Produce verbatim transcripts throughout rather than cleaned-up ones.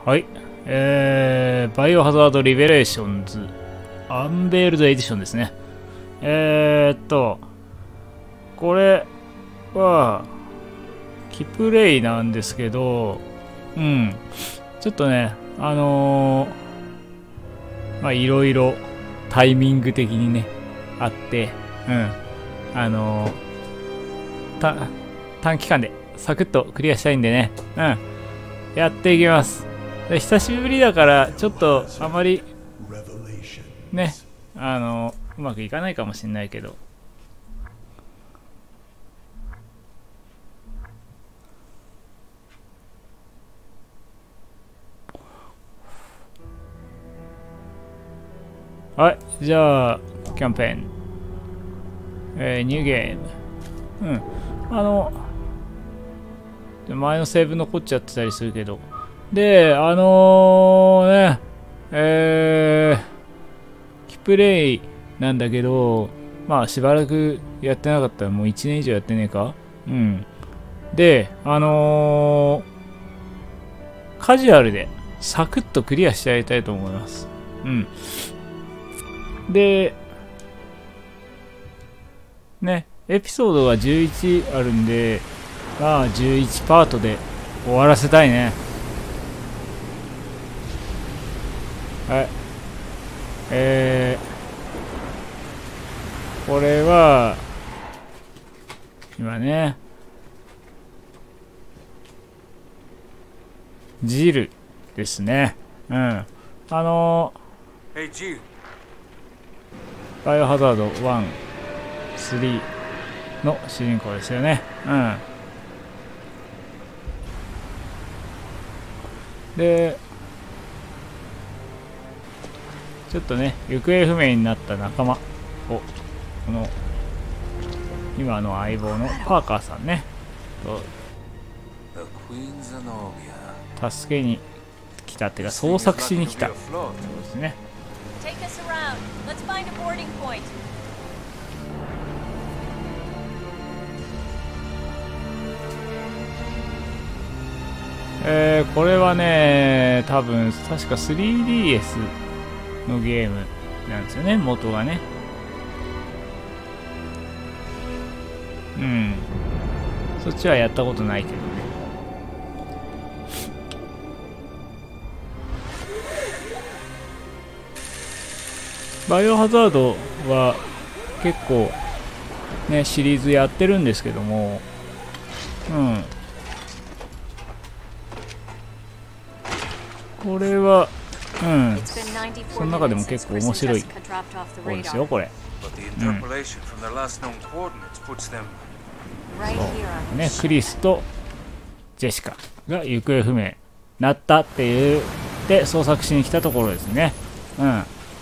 はい。えー、バイオハザードリベレーションズアンベールドエディションですね。えーっと、これは、キプレイなんですけど、うん。ちょっとね、あのー、まあ、いろいろタイミング的にね、あって、うん。あのー、た、短期間でサクッとクリアしたいんでね、うん。やっていきます。で久しぶりだから、ちょっとあまり、ね、あのー、うまくいかないかもしれないけど、はい、じゃあ、キャンペーン。えー、ニューゲーム。うん。あの、前のセーブ残っちゃってたりするけど。で、あのー、ね、えー、キプレイなんだけど、まあ、しばらくやってなかったら、もういちねん以上やってねえか。うん。で、あのー、カジュアルで、サクッとクリアしてやりたいと思います。うん。で、ね、エピソードがじゅういちあるんで、まあじゅういちパートで終わらせたいね。はい。えー、これは、今ね、ジルですね。うん。あのー、バイオハザードワン、スリーの主人公ですよね。うん。で、ちょっとね、行方不明になった仲間を、この、今の相棒のパーカーさんね、と助けに来たっていうか、捜索しに来たってことですね。えー、これはね、多分、確か スリーディーエス のゲームなんですよね、元がね。うん。そっちはやったことないけどね。バイオハザードは結構ね、シリーズやってるんですけども、うん。これは、うん。その中でも結構面白い方ですよ、これ。うん。そうね、クリスとジェシカが行方不明になったっていうで捜索しに来たところですね。うん。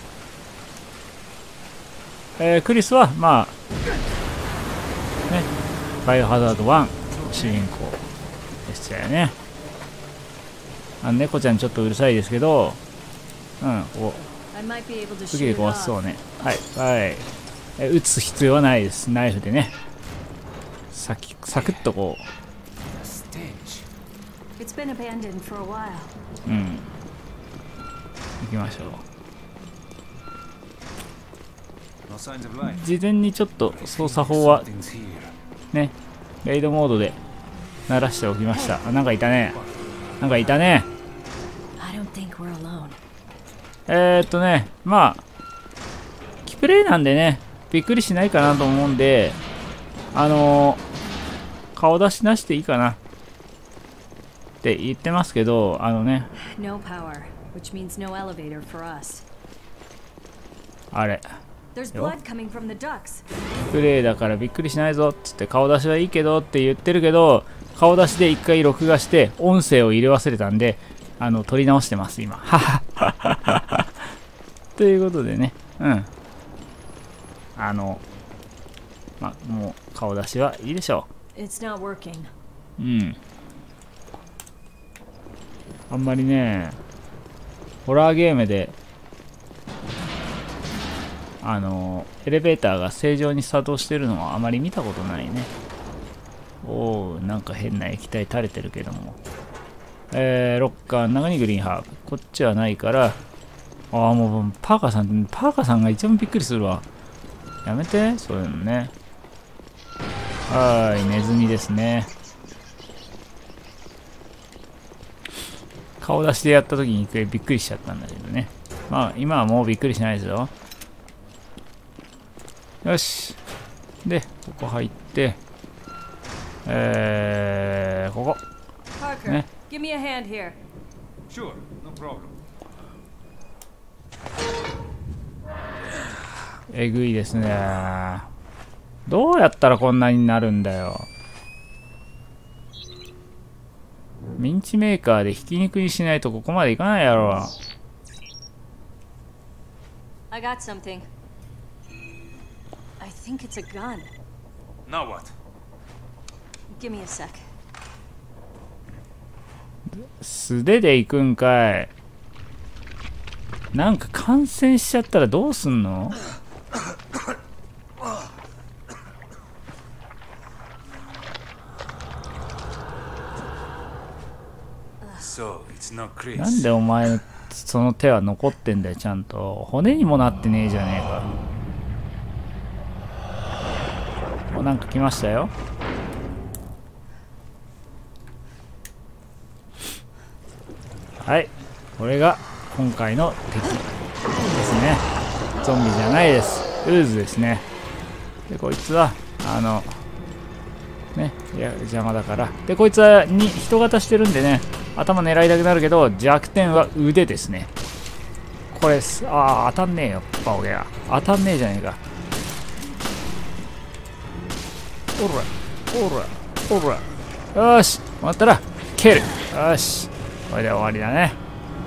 えー、クリスはまあね、バイオハザードワン主人公でしたよね。あの猫ちゃんちょっとうるさいですけど、うん、お次で壊しそうね。はいはい。え撃つ必要はないです。ナイフでね、サキサクッとこう、うん、行きましょう。事前にちょっと操作法はね、レイドモードで鳴らしておきました。あ、なんかいたね、なんかいたね。えーっとね、まあキプレイなんでね、びっくりしないかなと思うんで、あのー、顔出しなしでいいかなって言ってますけど、あのね、あれプレイだからびっくりしないぞっつって、顔出しはいいけどって言ってるけど、顔出しで一回録画して音声を入れ忘れたんで、あの撮り直してます今。ということでね、うん、あのまあもう顔出しはいいでしょう。うん。あんまりね、ホラーゲームであのエレベーターが正常に作動してるのはあまり見たことないね。おお、なんか変な液体垂れてるけども、 えー、ロッカーの中にグリーンハーブ。こっちはないから、ああ、もう、パーカーさん、パーカーさんが一番びっくりするわ。やめて、そういうのね。はーい、ネズミですね。顔出しでやった時に一回びっくりしちゃったんだけどね。まあ、今はもうびっくりしないですよ。よし。で、ここ入って、えー、ここ。ね。 Give me a hand here. Sure, no problem. えぐいですね。どうやったらこんなになるんだよ。ミンチメーカーでひき肉にしないとここまでいかないやろ。 I got something. I think it's a gun. Now what? Give me a sec. 素手で行くんかい。なんか感染しちゃったらどうすんの？ So, it's not Chris. なんでお前のその手は残ってんだよ、ちゃんと。骨にもなってねえじゃねえか。お、なんか来ましたよ。はい、これが今回の敵ですね。ゾンビじゃないです。ウーズですね。で、こいつは、あの、ね、いや邪魔だから。で、こいつはに人型してるんでね、頭狙いたくなるけど、弱点は腕ですね。これす、ああ、当たんねえよ、バオゲア。当たんねえじゃねえか。おら、おら、おら。よし、終わったら、蹴る。よし。これで終わりだね。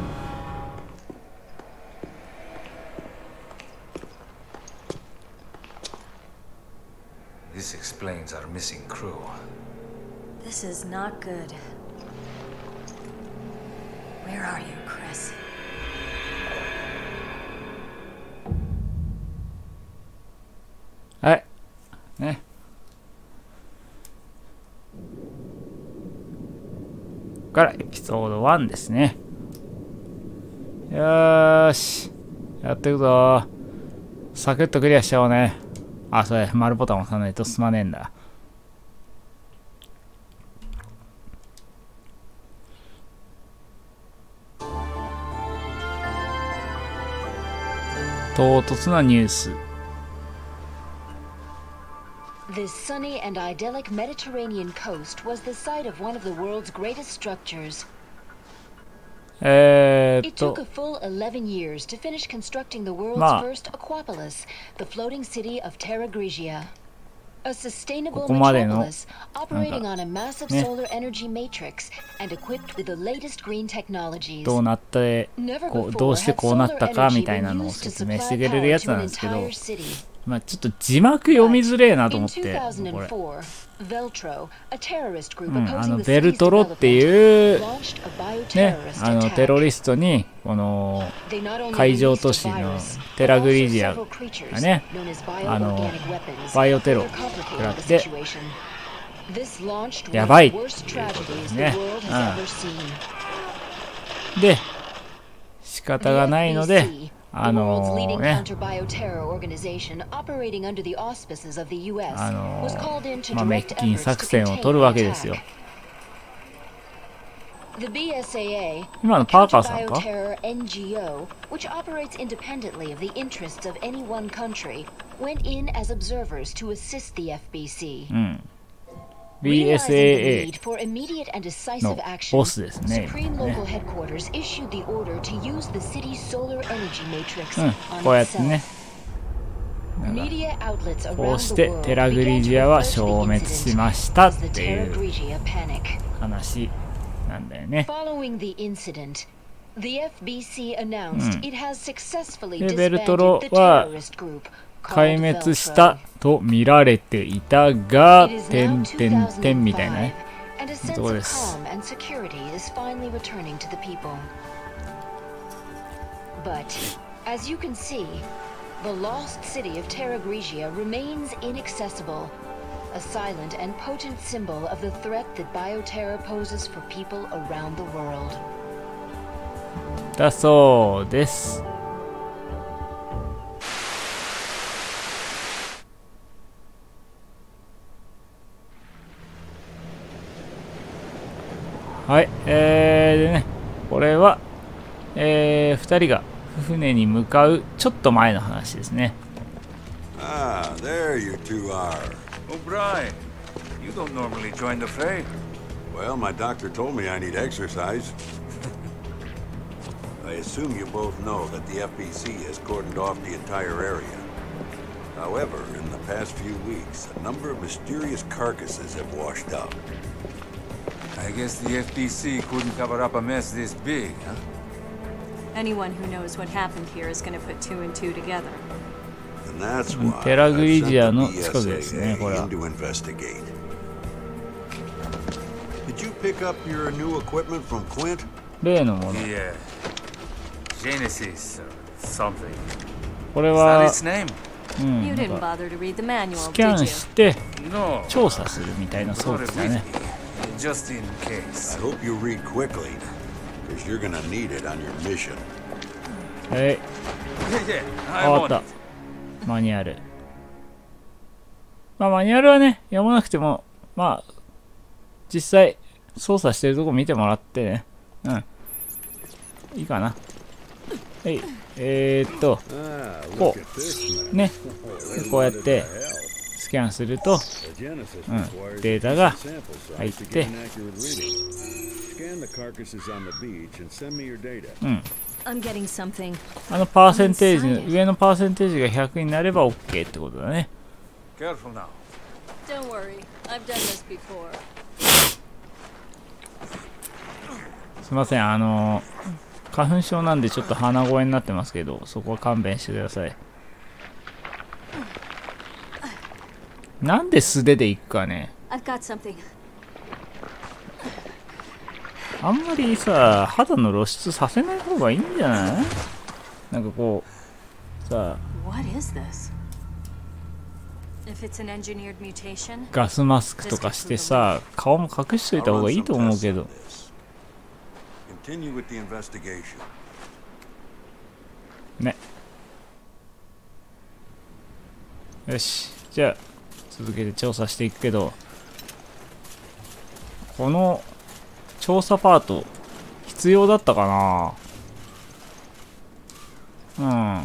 This explains our missing crew. This is not good. Where are you, Chris? はい。ね。ここからエピソードワンですね。よーし。やっていくぞ。サクッとクリアしちゃおうね。あ、それ、丸ボタン押さないと進まねえんだ。唐突なニュース。 This sunny and idyllic Mediterranean coast was the site of one of the world's greatest structures. えーっ It と took a full eleven years to finish constructing the world's まあ first aquapolis, the floating city of Terra Grigia. A sustainable ここまでの metropolis operating on a massive ね solar energy matrix and equipped with the latest green technologies. どうなってこうどうしてこうなったかみたいなのを説明してくれるやつなんですけど、まあちょっと字幕読みづれえなと思ってこれ、うん、あのベルトロっていうね、あのテロリストにこの海上都市のテラグリジアがね、あのバイオテロを食らってやばいっていうことですね。うん、で仕方がないので、あのー、ね、あのー、まあ、滅菌作戦を取るわけですよ。今のパーカーさんか？うん。ビーエスエーエー のボスですね。ね、うん、こうやってね。こうしてテラグリジアは消滅しましたっていう話なんだよね。うん、でベルトロは壊滅したと見られていたが、点点点みたいなね、ところです。 The lost city of Terra Grigia remains inaccessible. a silent and potent symbol of the threat that bioterror poses for people around the world. だそうです。はい、えー、でね、これは、えー、ふたりが船に向かうちょっと前の話ですね。 Ah, there you two are. O'Brien, you don't normally join the fray. Well, my doctor told me I need exercise. I assume you both know that the F B C has cordoned off the entire area. However, in the past few weeks, a number of mysterious carcasses have washed up. I guess the F B C couldn't cover up a mess this big, huh? Anyone who knows what happened here is going to put two and two together. And that's why I テラグリ sent ジア the の B 近 S くですね、 A これ A は。 in to investigate. Did you pick up your new equipment from Quint? 例のもの。 The, uh, Genesis or something. これ Is that は、 its name? うん、 You なん didn't か bother to read the manual, スキャ did ン you? して、 No. 調査するみたいな装 Brought 置 it だ with ね。 me, just in case. I hope you read quickly, because you're gonna need it on your mission. はい、 Yeah, yeah, あ I わか want っ it. た。マニュアル。まあ、マニュアルはね、読まなくても、まあ、実際、操作してるとこ見てもらってね。うん。いいかな。はい。えー、っと、こう。ね。こうやって、スキャンすると、うん、データが入って、うん。 I'm getting something. あのパーセンテージ、上のパーセンテージがひゃくになれば OK ってことだね。 Careful now. Don't worry, I've done this before. すいません、あのー、花粉症なんでちょっと鼻声になってますけど、そこは勘弁してください。なんで素手で行くかね。 I've got something. あんまりさ、肌の露出させない方がいいんじゃない？なんかこう、さ、 What is this? If it's an engineered mutation, ガスマスクとかしてさ、顔も隠しといた方がいいと思うけど。 Continue with the investigation. ね。よし、じゃあ続けて調査していくけど、この調査パート必要だったかな。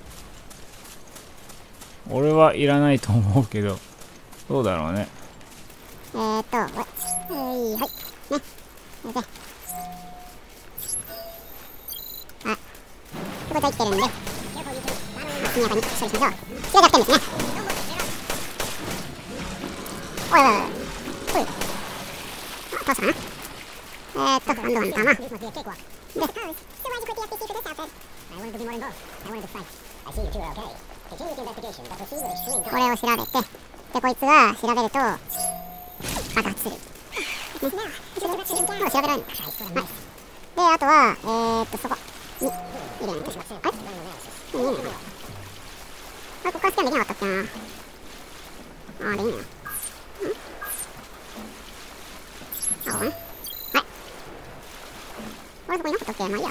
うん。俺はいらないと思うけど、どうだろうね。 えーっと、はい、はい、ね、それで、あ、ここ入ってるんで、速やかに処理しましょう。それが来てるんですね。おいおいおいおい、おい、あ、倒したかな。えーっと、ハンドガンの弾。で、これを調べて、で、こいつが調べると、爆発する。ね。もう調べられる。はい。で、あとは、えーっと、そこに入れないと。あれ見えないな。あ、ここからスキャンできなかったっけな。あー、でいいな。んあ、ここね。はい。これそこになかったっけ。まあいいや。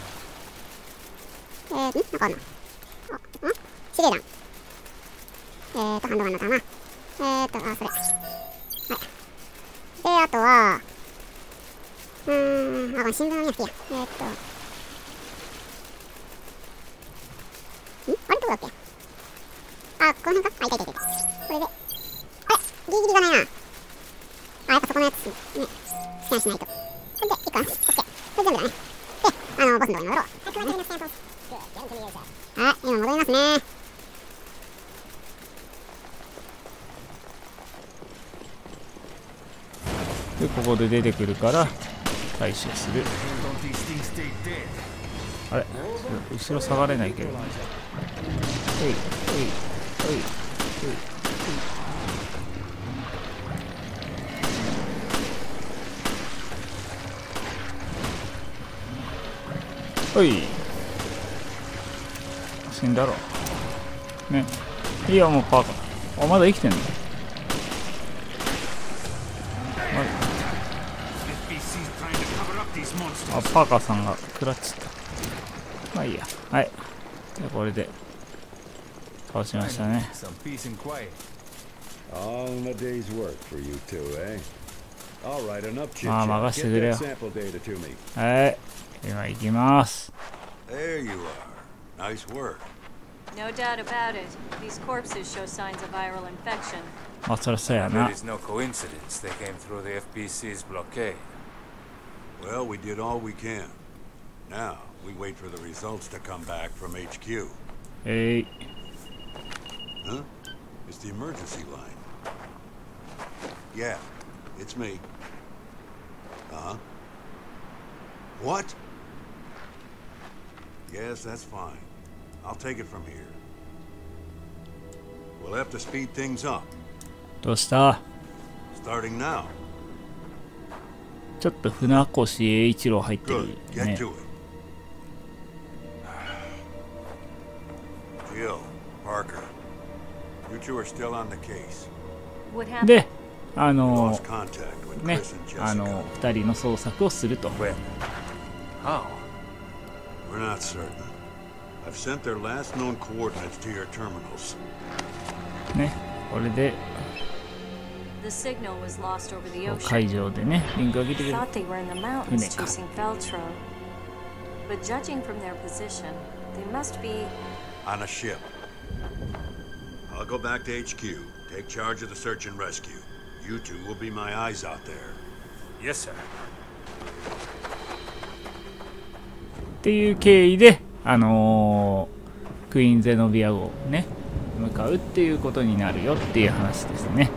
えー、んなんかあるな。あ、ん司令弾。えーと、ハンドガンの弾。えーと、あ、それ。はい。で、あとは、うーん、あ、これ新聞を見なくていいや。えーっと、んあれどこだっけ。あ、この辺か。あ、いたいたいた。これで、あれギリギリがないな。あ、やっぱそこのやつね、スキャンしないと。これで、いいかな。オッケー。これ全部だね。で、あの、ボスのとこに戻ろう。はい、今戻りますね。 で、ここで出てくるから回収する。あれ、後ろ下がれないけど。ほいほいほいほいほい。ほい。死んだろ。ね。いいよ、もうパーカー。あ、まだ生きてんの。 あ、パーカーさんが食らっちゃった。まあいいや。はい。じゃあこれで倒しましたね。 Some peace and quiet. All in a day's work for you two, eh? All right, enough chit Ah, chat. magaste Get direo. that sample data to me. はい。今行きます。 There you are. Nice work. No doubt about it. These corpses show signs of viral infection. まあそりゃそうや That な。 is no coincidence. They came through the F B C's blockade. Well, we did all we can. Now, we wait for the results to come back from H Q. えい。 Huh? It's the emergency line. Yeah, it's me. Uh-huh. What? Yes, that's fine. I'll take it from here. We'll have to speed things up. どうした？ Starting now. ちょっと船越英一郎入ってる Good. Get ね。 to it. Jill, Parker, you two are still on the case. What happened? で、あ We の lost contact with ね Chris and、 あ Jessica. の二人の捜索をすると。 When? How? We're not certain. I've sent their last known coordinates to your terminals. ね、これで The signal was lost over the ocean. 海上でね、リンクが来てくれる。 Thought they were in the mountains Huneka. chasing Veltro. But judging from their position, they must be. On a ship. I'll go back to H Q, take charge of the search and rescue. You two will be my eyes out there. Yes, sir. っていう経緯で、あのー、クイーン・ゼノビア号ね、向かうっていうことになるよっていう話ですね。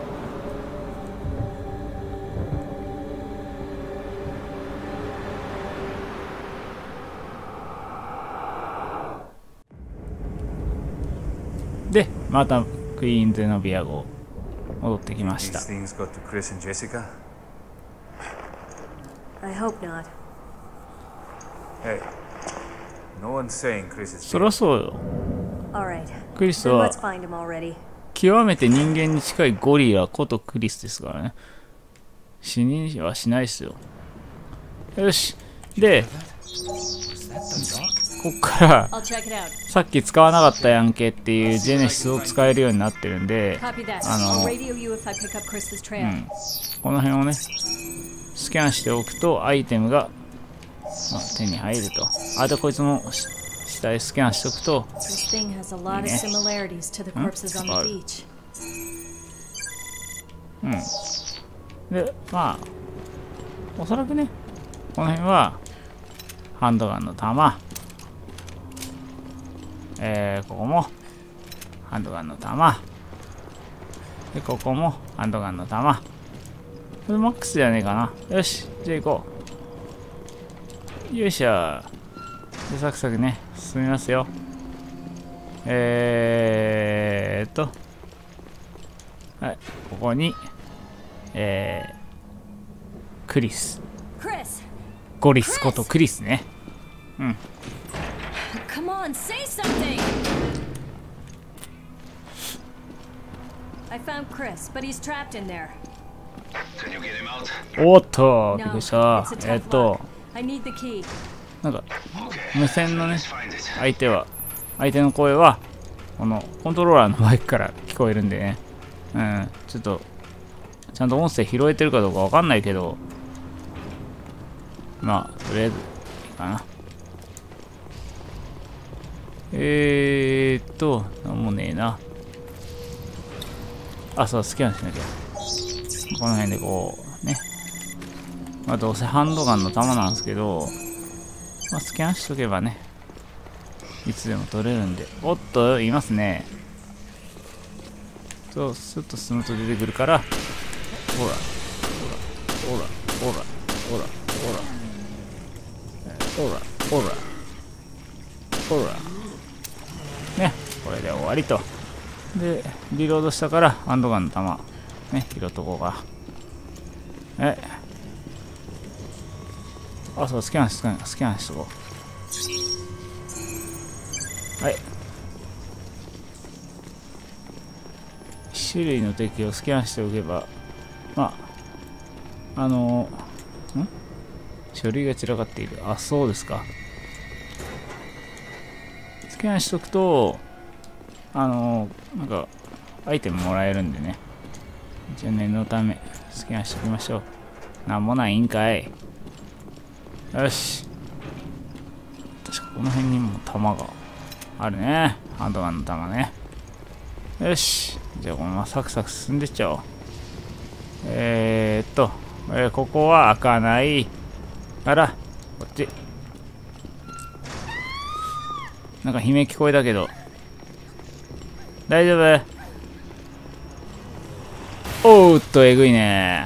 で、またクイーン・ゼノビア号戻ってきました。 These things got to Chris and Jessica? I hope not. Hey, no one's saying Chris is そりゃそうよ。 All right. クリス Then は let's find him already. 極めて人間に近いゴリラことクリスですからね。死にはしないですよ。よし。で、こっから I'll check it out. さっき使わなかったやんけっていうジェネシスを使えるようになってるんで、 Copy that. あ I'll の、 radio you if I pick up Chris's う trail. ん、この辺をね、スキャンしておくとアイテムが、まあ、手に入ると。あとこいつの死体スキャンしておくと、 This thing has a lot of similarities to the corpses on the Spot. beach. うん。で、まあ、おそらくね、この辺は、ハンドガンの弾、えー、ここも、ハンドガンの弾、で、ここも、ハンドガンの弾。これマックスじゃねえかな。よし、じゃあ行こう。よいしょ。で、サクサクね、進みますよ。えーっと、はい、ここに、えー、クリス。 Chris, ゴリスことクリスね。うん。 come on, say something. I found Chris, but he's trapped in there. おっと、びっく No, りした。 it's a えっ tough と、 lock. I need the key. なんか、無線のね、相手は、相手の声は、このコントローラーのマイクから聞こえるんでね。うん、ちょっと、ちゃんと音声拾えてるかどうかわかんないけど、まあ、とりあえず、いいかな。えーっと、なんもねえな。あ、そう、スキャンしなきゃ。この辺でこう、ね。まあ、どうせハンドガンの弾なんですけど、まあ、スキャンしとけばね、いつでも取れるんで。おっと、いますね。そう、スッと進むと出てくるから、ほら、ほら、ほら、ほら、ほら、ほら、ほら、ほら、ほら。ね、これで終わりと。で、リロードしたから、ハンドガンの弾、ね、拾っとこうか。え、あ、そう、スキャン、スキャン、スキャンしとこう。はい。一種類の敵をスキャンしておけば、まあ、あの、ん書類が散らかっている。あ、そうですか。スキャンしとくと、あのー、なんか、アイテムもらえるんでね。一応念のため、スキャンしておきましょう。なんもないんかい。よし。確かこの辺にも弾があるね。ハンドガンの弾ね。よし。じゃあこのままサクサク進んでっちゃおう。えーっと、えー、ここは開かない。あら、こっち。なんか悲鳴聞こえたけど。大丈夫？おーっと、えぐいね。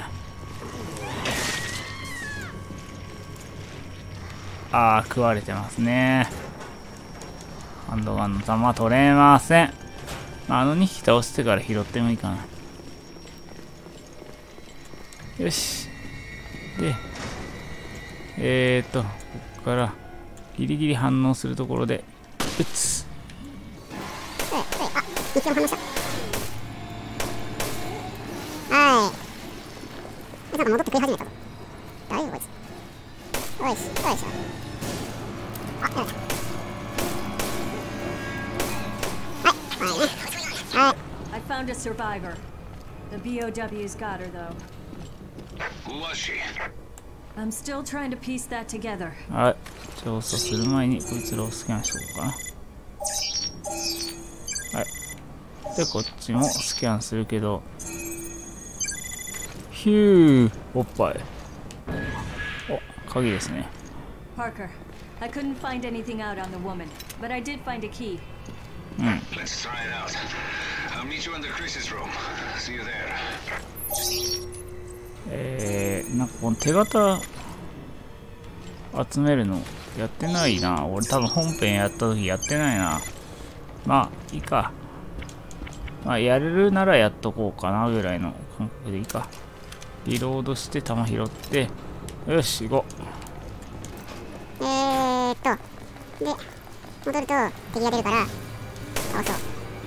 あー、食われてますね。ハンドガンの弾取れません。まあ、あのにひき倒してから拾ってもいいかな。よし。で、えーっと、ここからギリギリ反応するところで、撃つ。 あ、一応反応した。はい。なんか戻って食い始めたぞ。大丈夫こいつ。よいしょ、よいしょ。あ、やばい。はい、はいね。はい。 I found a survivor. The B O Ws got her though. Who was she? I'm still trying to piece that together. はい。調査する前にこいつらをスキャンしておこうかな。はい。で、こっちもスキャンするけど、ヒュー、おっぱい。お、鍵ですね。 Parker, I couldn't find anything out on the woman, but I did find a key. うん。 Let's try it out. I'll meet you in the Chris's room. See you there. えー、なんかこの手形集めるのやってないな。俺多分本編やった時やってないな。まあ、いいか。まあ、やれるならやっとこうかなぐらいの感覚でいいか。リロードして弾拾って、よし、行こえーっと、で、戻ると敵が出るから、倒そう。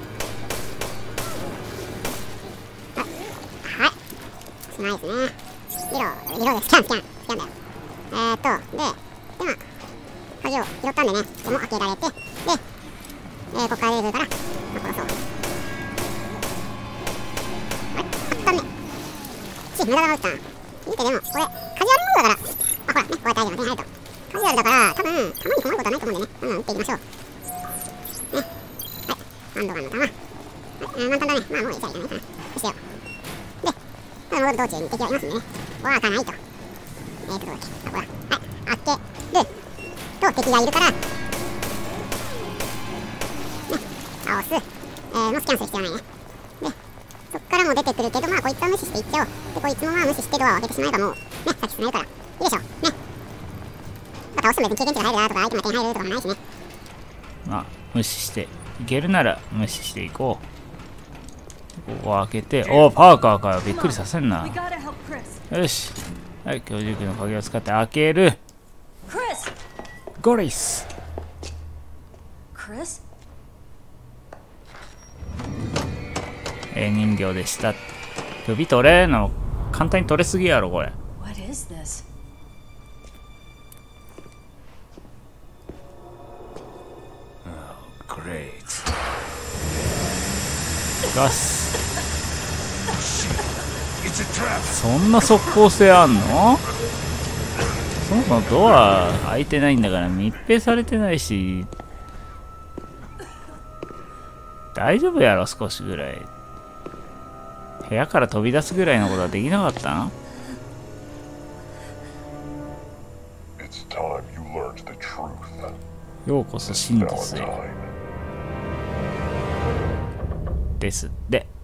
あ、はい。しないですね。リロード、リロード、スキャン、スキャン、スキャンだよ。えーっと、で、で、まあ、鍵を拾ったんでね、ここも開けられて、で、えー、ここから出てくるから、まあ、殺そう。あれあ、ダメ。し、無駄だな、撃った。見て、でも、これ、カジュアルモードだから、あ、ほら、ね、こうやってアイテムが手に入ると。カジュアルだから、多分、弾に困ることはないと思うんでね、うんうん、撃っていきましょう。ね。はい。ハンドガンの弾。はい、えー、満タンだね。まあ、もういいじゃん、いらないかな。そしてよ。で、ただ戻る道中に敵がいますんでね。ここは開かないと。えーと、どうだっけ。あ、ここだ。はい。開ける。と、敵がいるから、ね。倒す。えー、もうスキャンする必要ないね。で、そっからも出てくるけど、まあ、こいつは無視していっちゃおう。で、こいつもまあ、無視してドアを開けてしまえばもう、ね、先進めるから。いいでしょ。ね。まあ、倒しても別に経験値が入るなとか、アイテムが手に入るとかもないしね。 まあ、無視して、いけるなら無視していこう。ここ開けて、おー、パーカーかよ。びっくりさせんな。 We gotta help Chris. よし。はい、居住区の鍵を使って開ける。 Chris! ゴリス。 Chris? えー、人形でした。首取れんの簡単に取れすぎやろ、これ。 What is this? Great. ガス。 It's a trap. そんな速攻性あんの？そもそもドア開いてないんだから密閉されてないし、大丈夫やろ、少しぐらい。部屋から飛び出すぐらいのことはできなかったん？ It's time you learned the truth. ようこそ真実へ。 Valentine. ですって。